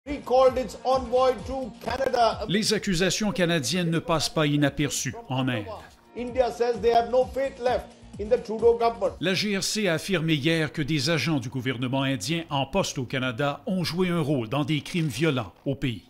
Les accusations canadiennes ne passent pas inaperçues en Inde. La GRC a affirmé hier que des agents du gouvernement indien en poste au Canada ont joué un rôle dans des crimes violents au pays.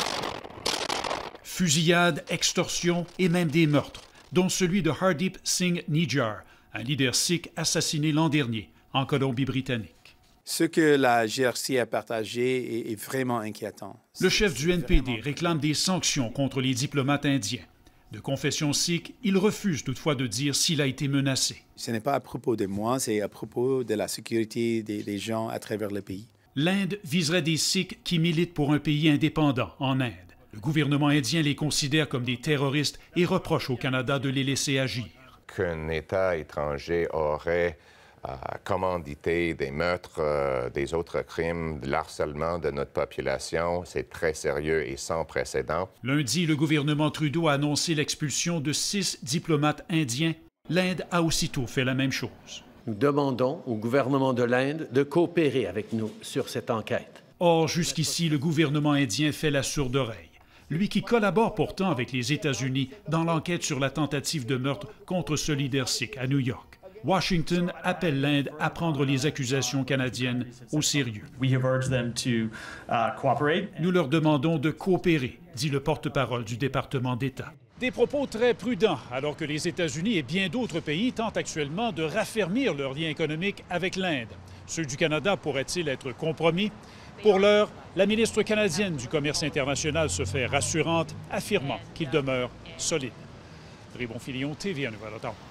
Fusillades, extorsions et même des meurtres, dont celui de Hardeep Singh Nijjar, un leader sikh assassiné l'an dernier en Colombie-Britannique. Ce que la GRC a partagé est vraiment inquiétant. Le chef du NPD réclame des sanctions contre les diplomates indiens. De confession sikh, il refuse toutefois de dire s'il a été menacé. Ce n'est pas à propos de moi, c'est à propos de la sécurité des gens à travers le pays. L'Inde viserait des Sikhs qui militent pour un pays indépendant en Inde. Le gouvernement indien les considère comme des terroristes et reproche au Canada de les laisser agir. Qu'un État étranger aurait commandité des meurtres, des autres crimes, de l'harcèlement de notre population, c'est très sérieux et sans précédent. Lundi, le gouvernement Trudeau a annoncé l'expulsion de 6 diplomates indiens. L'Inde a aussitôt fait la même chose. Nous demandons au gouvernement de l'Inde de coopérer avec nous sur cette enquête. Or, jusqu'ici, le gouvernement indien fait la sourde oreille. Lui qui collabore pourtant avec les États-Unis dans l'enquête sur la tentative de meurtre contre ce leader sikh à New York. Washington appelle l'Inde à prendre les accusations canadiennes au sérieux. Nous leur demandons de coopérer, dit le porte-parole du département d'État. Des propos très prudents, alors que les États-Unis et bien d'autres pays tentent actuellement de raffermir leurs liens économiques avec l'Inde. Ceux du Canada pourraient-ils être compromis? Pour l'heure, la ministre canadienne du Commerce international se fait rassurante, affirmant qu'il demeure solide. Raymond Filion, TVA Nouvelle-Ottawa.